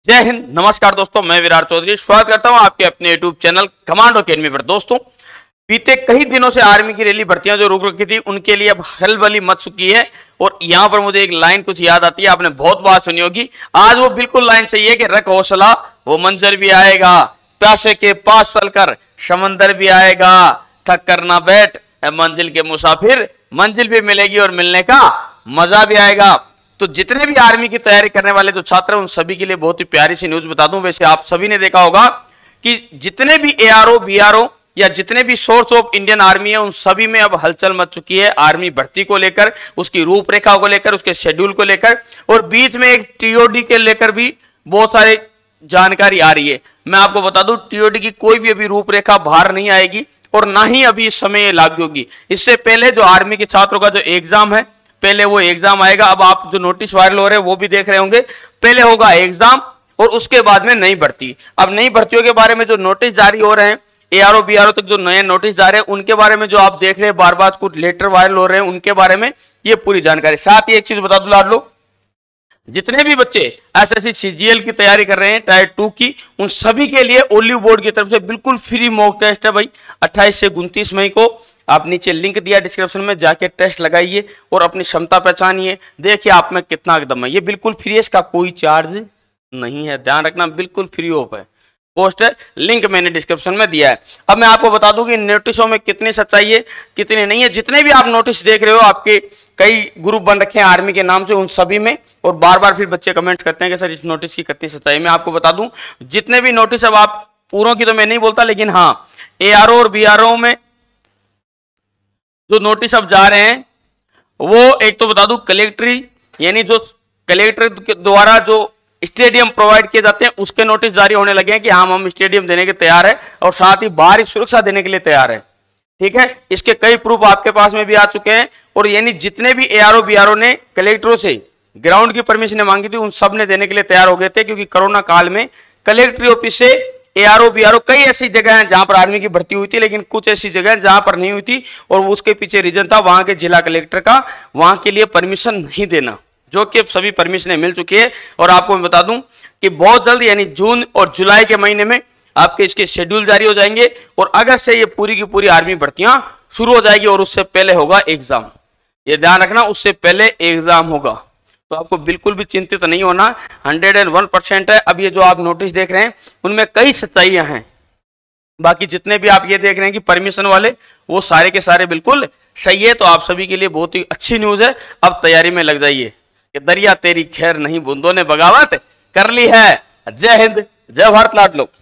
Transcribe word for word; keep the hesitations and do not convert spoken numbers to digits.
जय हिंद। नमस्कार दोस्तों, मैं विराट चौधरी स्वागत करता हूं आपके अपने यूट्यूब चैनल कमांडो अकेडमी पर। दोस्तों, बीते कई दिनों से आर्मी की रैली भर्तियां जो रुक रखी थी उनके लिए अब हलबली मच चुकी है। और यहां पर मुझे एक लाइन कुछ याद आती है, आपने बहुत बार सुनी होगी। आज वो बिल्कुल लाइन सही है कि रख हौसला वो मंजर भी आएगा, प्यासे के पास चलकर समंदर भी आएगा, थक कर ना बैठ मंजिल के मुसाफिर, मंजिल भी मिलेगी और मिलने का मजा भी आएगा। तो जितने भी आर्मी की तैयारी करने वाले जो छात्र हैं उन सभी के लिए बहुत ही प्यारी सी न्यूज बता दूं। वैसे आप सभी ने देखा होगा कि जितने भी एआरओ, बीआरओ या जितने भी सोर्स ऑफ इंडियन आर्मी है उन सभी में अब हलचल मच चुकी है आर्मी भर्ती को लेकर, उसकी रूपरेखा को लेकर, उसके शेड्यूल को लेकर, और बीच में एक टीओडी के लेकर भी बहुत सारे जानकारी आ रही है। मैं आपको बता दूं, टीओडी की कोई भी अभी रूपरेखा बाहर नहीं आएगी और ना ही अभी इस समय लागू होगी। इससे पहले जो आर्मी के छात्रों का जो एग्जाम है, पहले वो एग्जाम आएगा। अब आप जो नोटिस वायरल हो रहे हैं वो भी देख रहे होंगे। पहले होगा एग्जाम और उसके बाद में नई भर्ती। अब नई भर्तियों के बारे में जो नोटिस जारी हो रहे हैं, एआरओ बीआरओ तक जो नए नोटिस जा रहे हैं उनके बारे में जो आप देख रहे हैं, बार बार कुछ लेटर वायरल हो रहे हैं, उनके बारे में ये पूरी जानकारी। साथ ही एक चीज बता दूं लाड लो, जितने भी बच्चे एसएससी सीजीएल की तैयारी कर रहे हैं टायर टू की, उन सभी के लिए ओलिव बोर्ड की तरफ से बिल्कुल फ्री मॉक टेस्ट है भाई। अट्ठाईस से उनतीस मई को आप नीचे लिंक दिया डिस्क्रिप्शन में, जाके टेस्ट लगाइए और अपनी क्षमता पहचानिए, देखिए आप में कितना दम है। ये बिल्कुल फ्री है, इसका कोई चार्ज नहीं है, ध्यान रखना, बिल्कुल फ्री ऑफ है। पोस्ट है, लिंक मैंने डिस्क्रिप्शन में दिया है। अब मैं आपको बता दूं कि नोटिसों में कितनी सच्चाई है कितनी नहीं है। जितने भी आप नोटिस देख रहे हो, आपके कई ग्रुप बन रखे हैं आर्मी के नाम से, उन सभी में, और बार बार फिर बच्चे कमेंट्स करते हैं कि सर इस नोटिस की कितनी सच्चाई। मैं आपको बता दूं, जितने भी नोटिस, अब आप पूरों की तो मैं नहीं बोलता, लेकिन हाँ एआरओ और बीआरओ में जो नोटिस अब जा रहे हैं वो एक तो बता दूं कलेक्टरी, यानी जो कलेक्टर के द्वारा जो स्टेडियम प्रोवाइड किए जाते हैं उसके नोटिस जारी होने लगे हैं कि हम हम स्टेडियम देने के तैयार है और साथ ही बाहरी सुरक्षा देने के लिए तैयार है। ठीक है, इसके कई प्रूफ आपके पास में भी आ चुके हैं। और यानी जितने भी एआरओ बीआरओ ने कलेक्टरों से ग्राउंड की परमिशन मांगी थी उन सब ने देने के लिए तैयार हो गए थे, क्योंकि कोरोना काल में कलेक्ट्री ऑफिस से एआरओ बीआरओ कई ऐसी जगह हैं जहां पर आर्मी की भर्ती हुई थी, लेकिन कुछ ऐसी जगह जहां पर नहीं हुई थी, और उसके पीछे रीजन था वहां के जिला कलेक्टर का वहां के लिए परमिशन नहीं देना, जो कि अब सभी परमिशनें मिल चुकी है। और आपको मैं बता दूं कि बहुत जल्द, यानी जून और जुलाई के महीने में आपके इसके शेड्यूल जारी हो जाएंगे और अगस्त से ये पूरी की पूरी आर्मी भर्तियां शुरू हो जाएगी और उससे पहले होगा एग्जाम। ये ध्यान रखना, उससे पहले एग्जाम होगा, तो आपको बिल्कुल भी चिंतित नहीं होना। हंड्रेड एंड वन परसेंट है। अब ये जो आप नोटिस देख रहे हैं उनमें कई सच्चाइयां हैं, बाकी जितने भी आप ये देख रहे हैं कि परमिशन वाले, वो सारे के सारे बिल्कुल सही है। तो आप सभी के लिए बहुत ही अच्छी न्यूज है। अब तैयारी में लग जाइए कि दरिया तेरी खैर नहीं, बूंदों ने बगावत कर ली है। जय हिंद, जय भारत लाड लो।